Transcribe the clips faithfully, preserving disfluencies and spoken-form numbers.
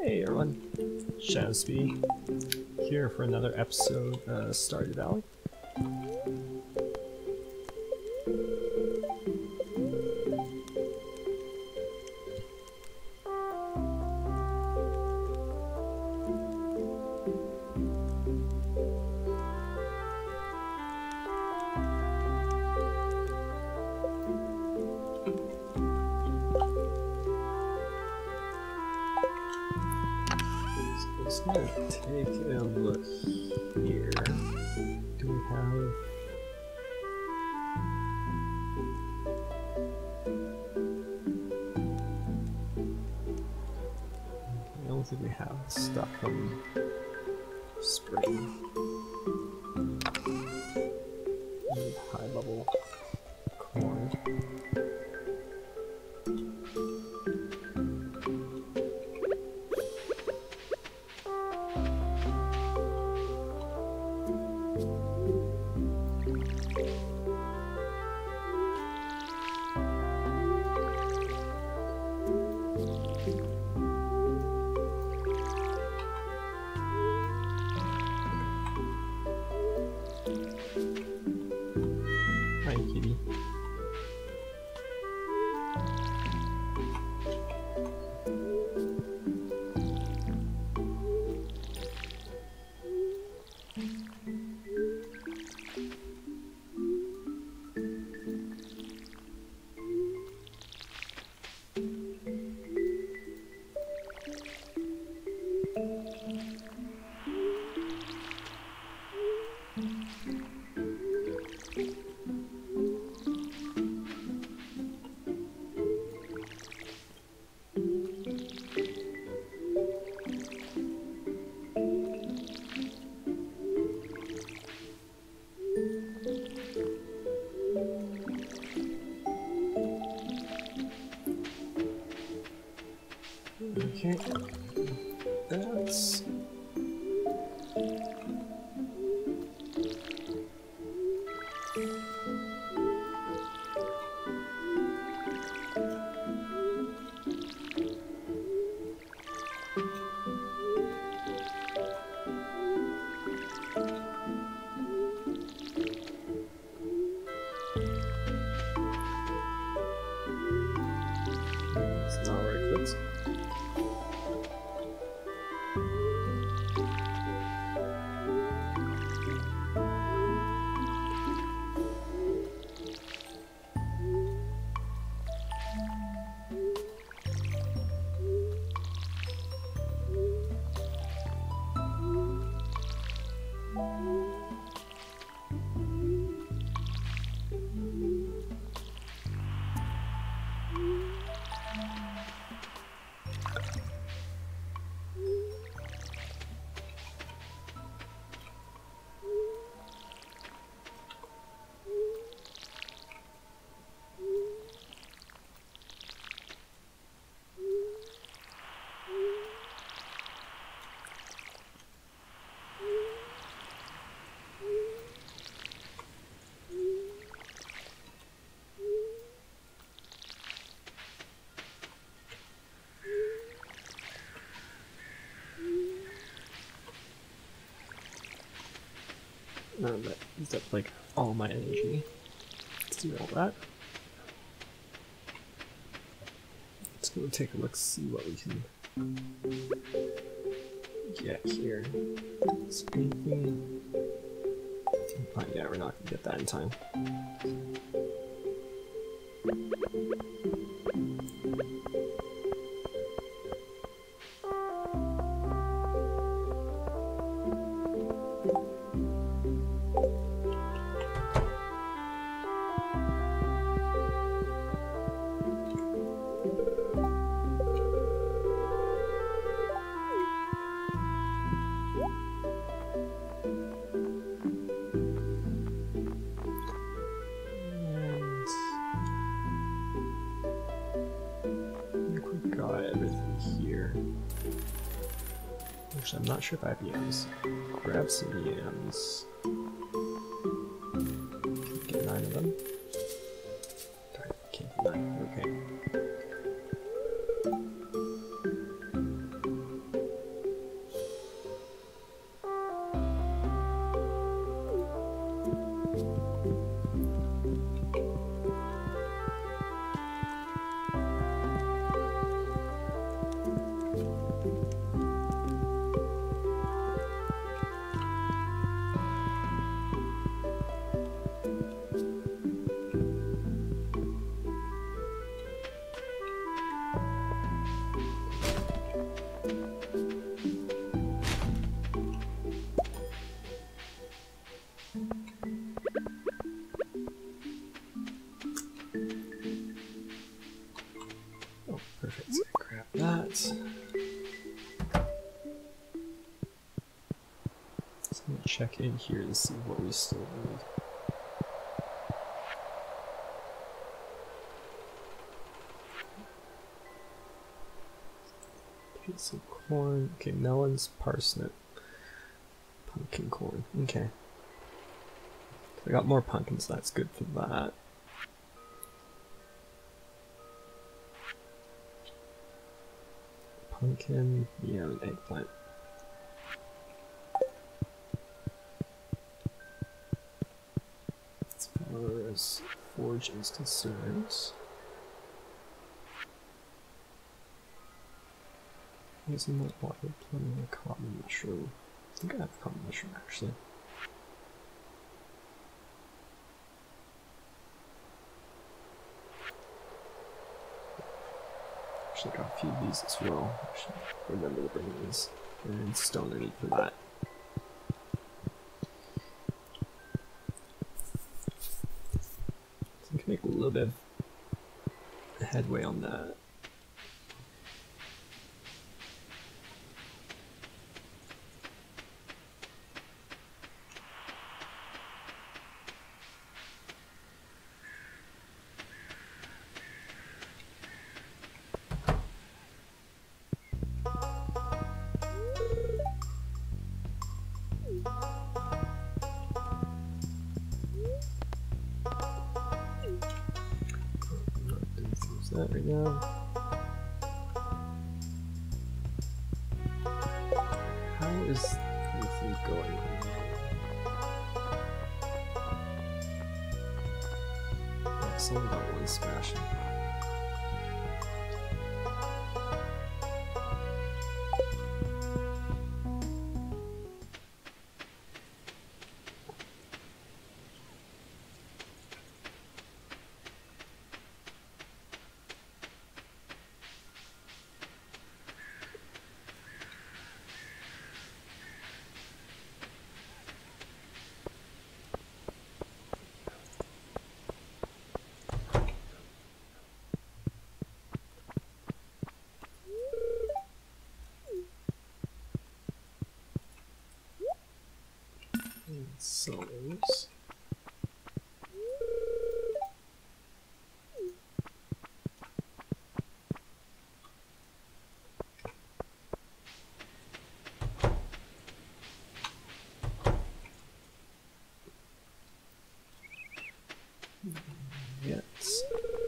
Hey everyone, shadowspeedy here for another episode of uh, Stardew Valley. Just gonna take a look here. Do we have... I don't think we have stuff from spring. High level corn. Hi, kitty. Okay, that's... It's not where it clicks. No, that used up like all my energy to do all that. Let's go take a look, see what we can get here. Is there anything? Oh, yeah, we're not gonna get that in time. Actually, I'm not sure if I have yams. Grab some yams. Get nine of them. Darn, can't get nine. Okay. Oh, perfect. So grab that. So I'm gonna check in here to see what we still need. Okay, so corn. Okay, melons, parsnip, pumpkin corn. Okay. So I got more pumpkins, that's good for that. Pumpkin, yeah, an eggplant. As far as foraging is concerned, using that water, planting a cotton mushroom. I think I have a cotton mushroom actually. Actually got a few of these as well. I should remember to bring these. And stone I need for that. So I can make a little bit of headway on that. That right now. How is everything going? Yeah, someone got one smashing. Sellers. Yes.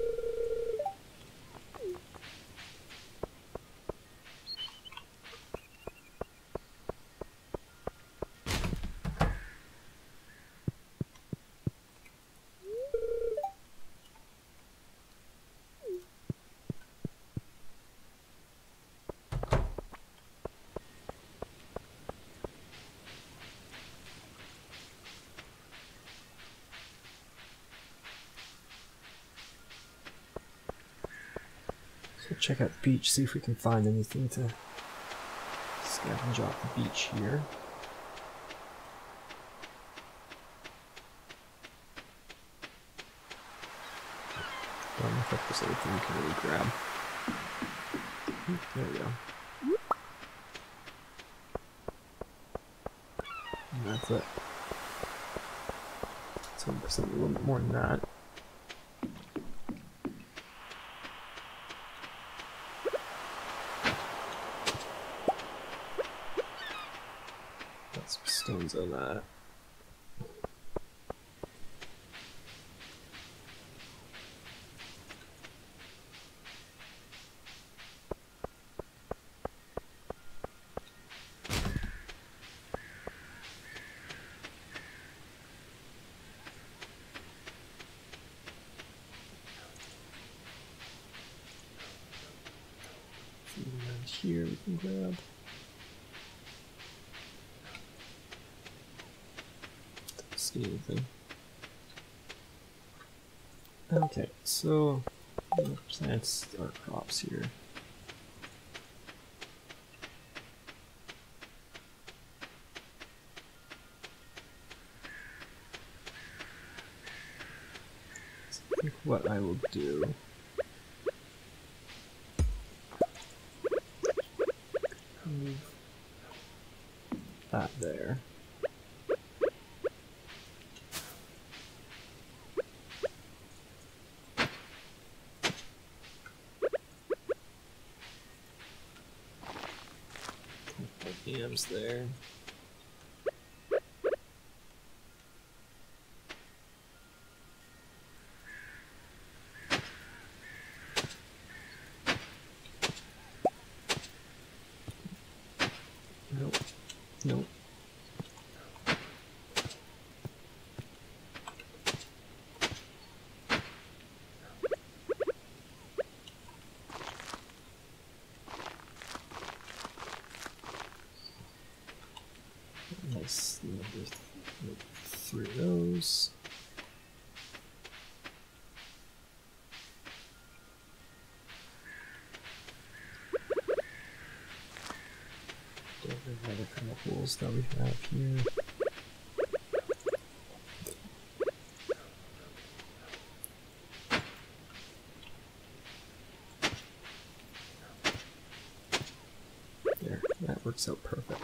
So check out the beach, see if we can find anything to scavenge off the beach here. Don't know if there's anything we can really grab. There we go. And that's it. So there's a little bit more than that. Got some stones on that. And here we can grab. Don't see anything. Okay, so we'll plant our crops here. what I will do. Move that there. Yams there. Nope. Nope. Nice. Number th three of those. Another kind of holes that we have here. There, that works out perfect.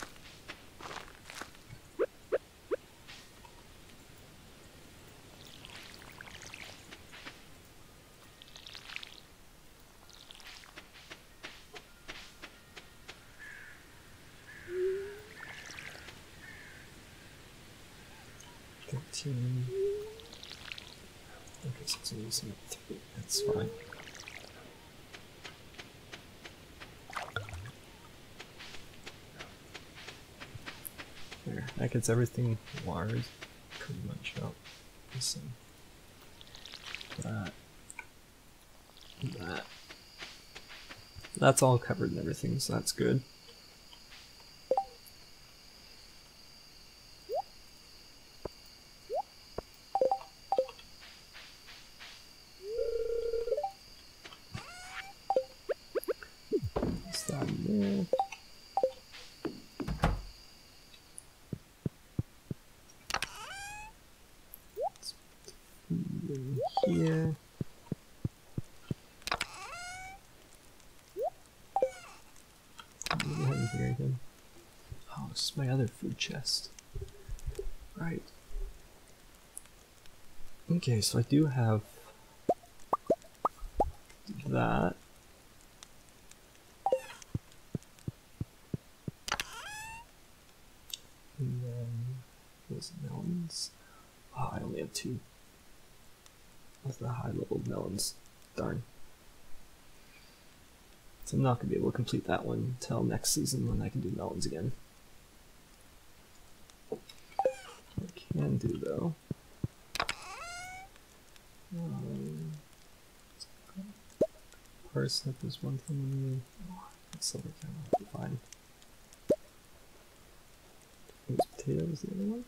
thirteen. Okay, so it's using three. That's fine. There, that gets everything watered pretty much up. Missing that. That. That's all covered and everything, so that's good. Here. What do we have here again? Oh, this is my other food chest. Right. Okay, so I do have that. And then those melons. Oh, I only have two. That's the high level melons. Darn. So I'm not going to be able to complete that one until next season when I can do melons again. What I can do though. Um, parsnip is one thing we need. Oh, silver camel will be fine. Those potatoes, the other one.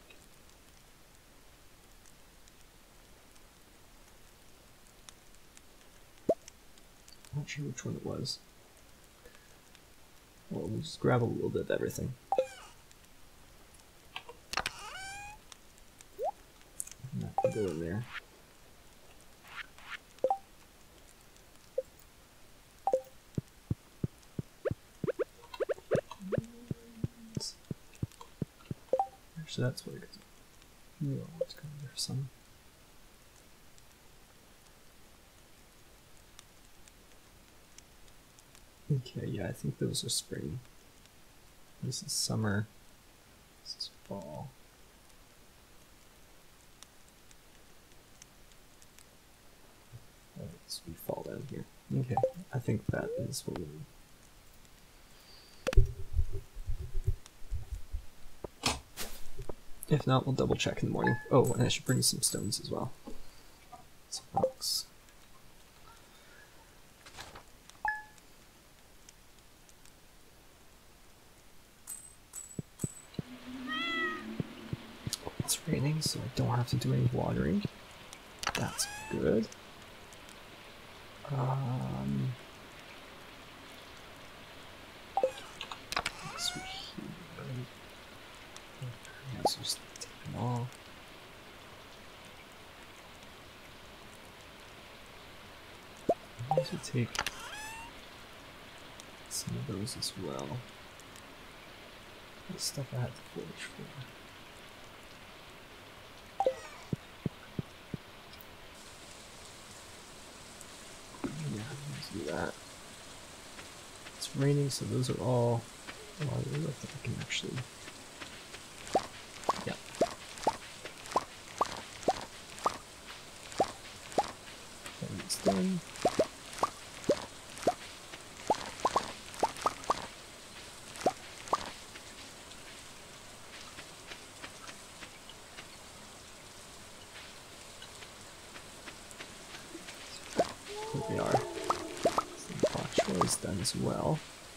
Not sure which one it was. Well, we'll just grab a little bit of everything. And that can go in there. Actually, that's what it is. No, it's going there some. Okay, yeah, I think those are spring. This is summer. This is fall. Alright, so we fall down here. Okay, I think that is what we need. If not, we'll double check in the morning. Oh, and I should bring some stones as well. Some rocks. It's raining, so I don't have to do any watering. That's good. Um, sweet here. Let's just take them off. actually take some of those as well. The stuff I had to forage for. Yeah, let's do that. It's raining, so those are all. Oh, I really like that I can actually. Yep. And it's done. Here we are. So the botch is done as well.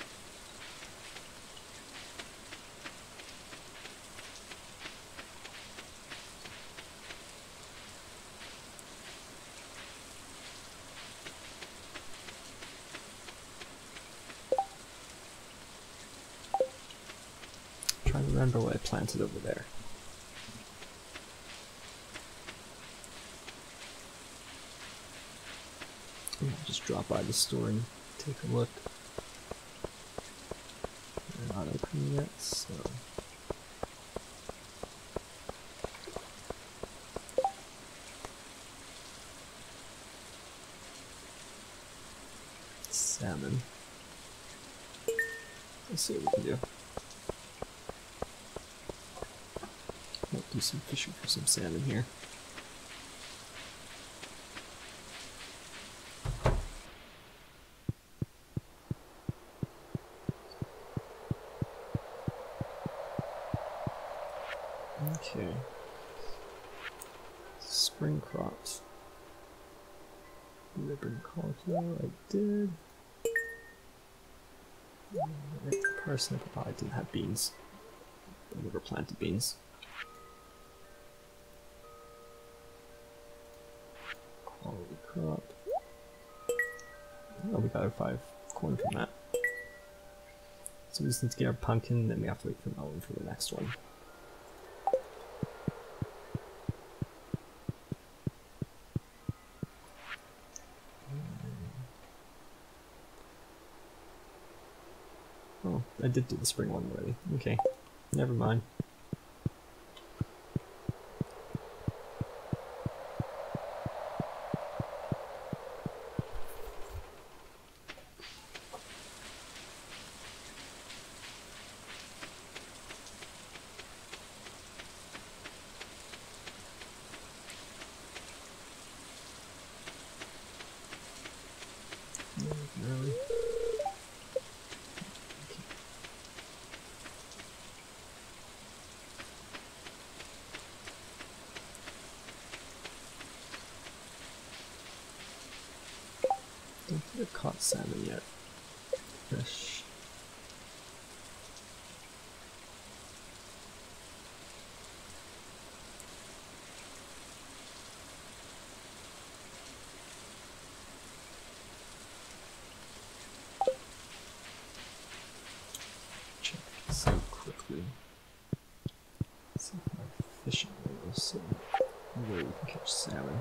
Trying to remember what I planted over there. I'll just drop by the store and take a look. They're not open yet, so. Salmon. Let's see what we can do. Might do some fishing for some salmon here. Okay. Spring crops. Did I bring cauliflower? I did. Parsnip. Oh, I didn't have beans. I never planted beans. Quality crop. Oh, we got our five corn from that. So we just need to get our pumpkin, then we have to wait for melon for the next one. Oh, I did do the spring one already. Okay, never mind. Really? Don't think I've caught salmon yet. Fish. Check this out quickly. See if my fishing will say where we can catch salmon.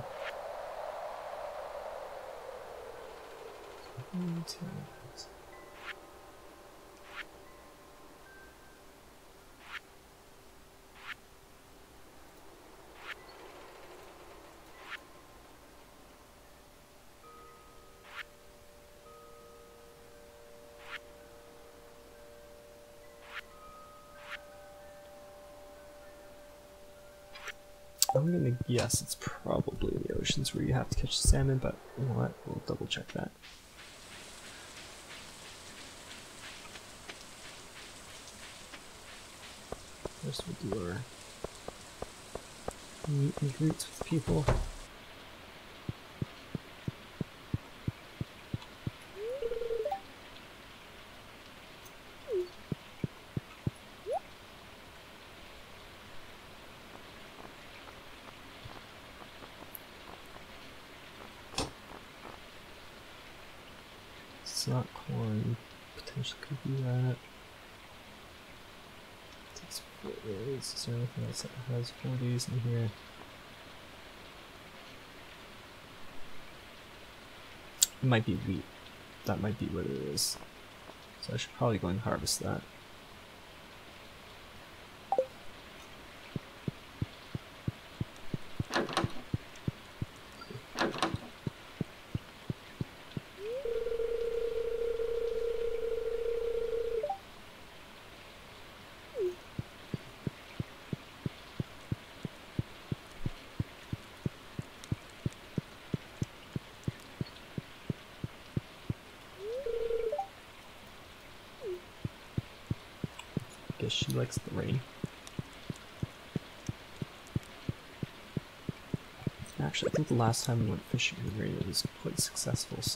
I'm gonna guess it's probably in the oceans where you have to catch salmon, but you know what? We'll double check that. First we'll do our meet and greets with people. It's not corn, potentially could be that. Takes four days. Is there anything else that has four days in here? It might be wheat. That might be what it is. So I should probably go and harvest that. Guess she likes the rain. Actually, I think the last time we went fishing in the rain it was quite successful, so...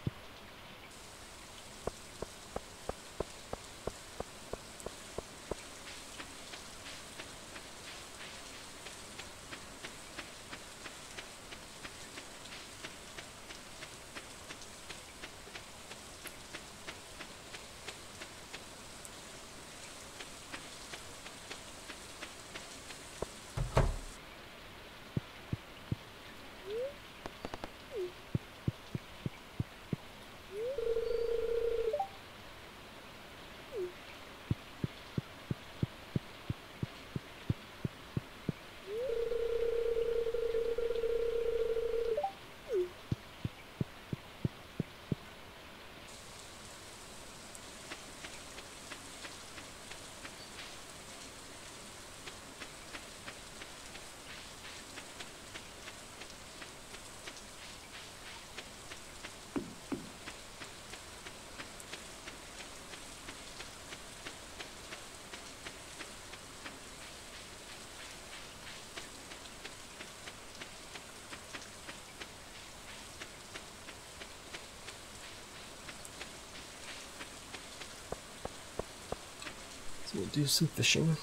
So we'll do some fishing.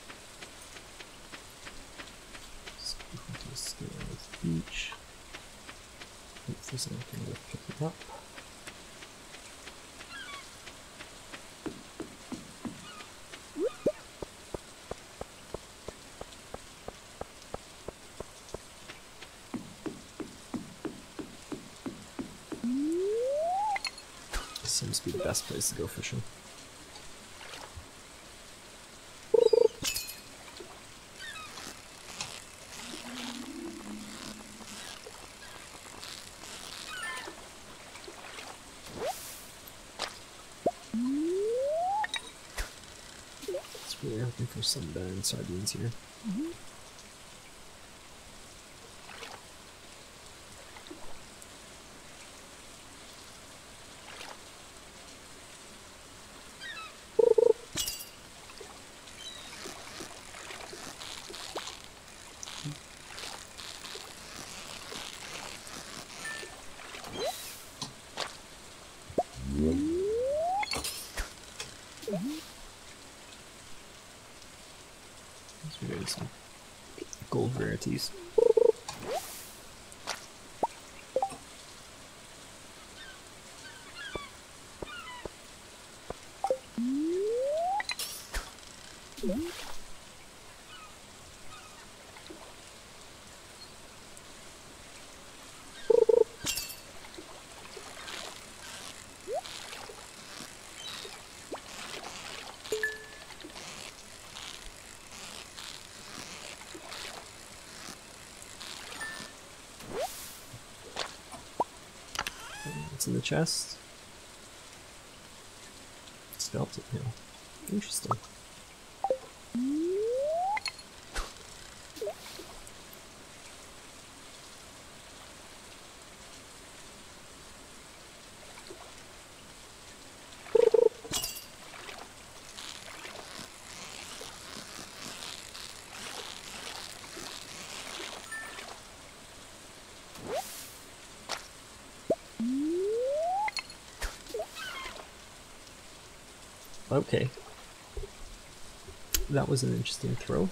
So we can do a scale of the beach. If there's anything worth picking up. This seems to be the best place to go fishing. We're looking for some banned sardines here. Mm-hmm. We're getting some gold rarities. What's in the chest? Skeleton hill. Interesting. Okay. That was an interesting throw.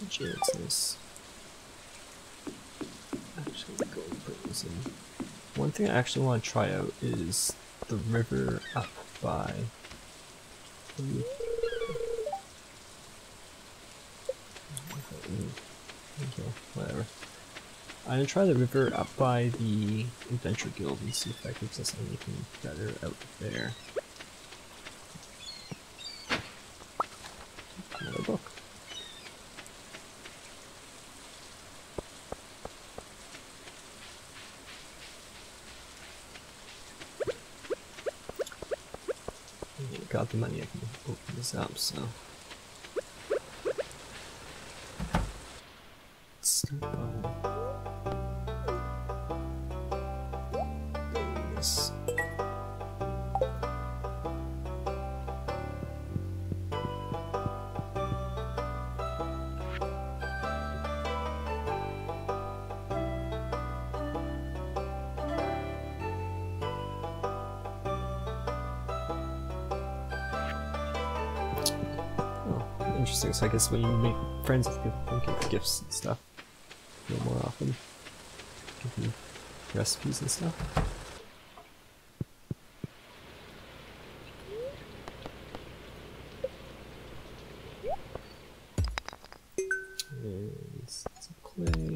Janet's nice. Actually, go and bring those in. One thing I actually want to try out is the river up by. Mm. Okay, whatever. I'm gonna try the river up by the Adventure Guild and see if that gives us anything better out there. Another book. Got the money, I can open this up, so. Start by this. Interesting, so I guess when you make friends with people, you can give gifts and stuff a little more often. Give them recipes and stuff. And some clay.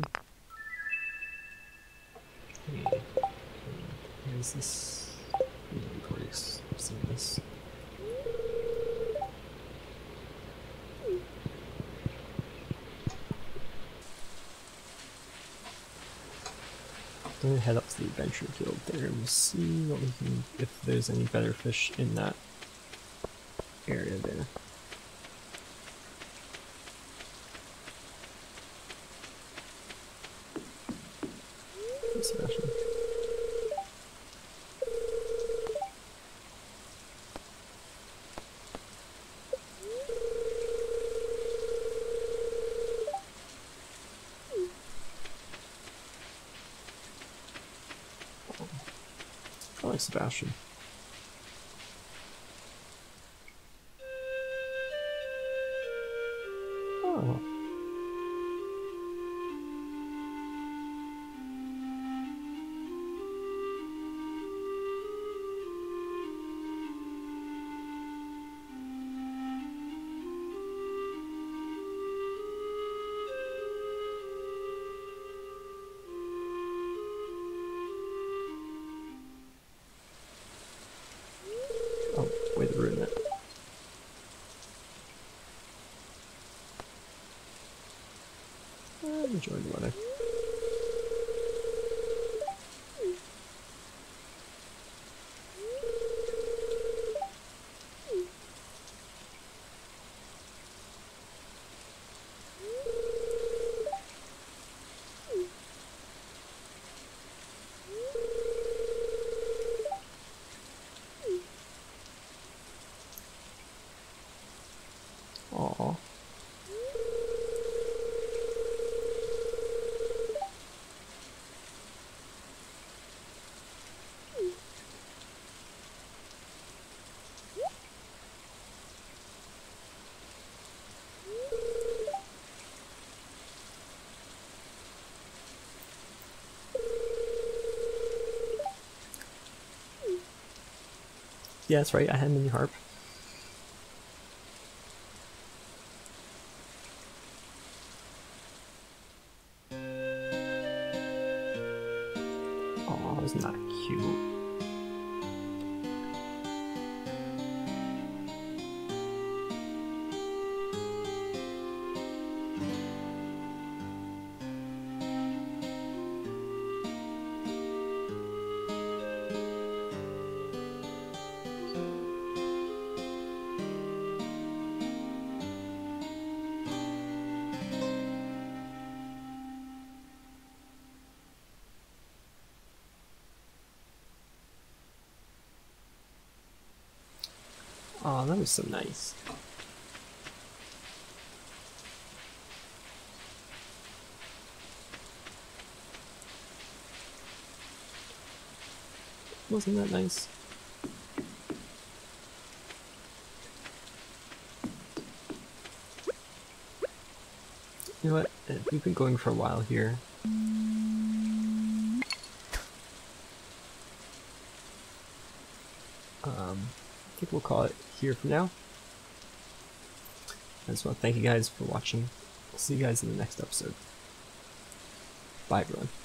Okay. Where is this? Inventory. See this. I'm gonna head up to the Adventure Guild there and we'll see what we can, if there's any better fish in that area there. Hey, Sebastian. I like Sebastian. Oh. Oh, way to ruin it. I'm enjoying the weather. Aww. Yeah, that's right, I had a mini harp. Oh, isn't that cute? Oh, that was so nice. Wasn't that nice? You know what? uh, We've been going for a while here. Um, I think we'll call it here for now. I just want to thank you guys for watching. I'll see you guys in the next episode. Bye, everyone.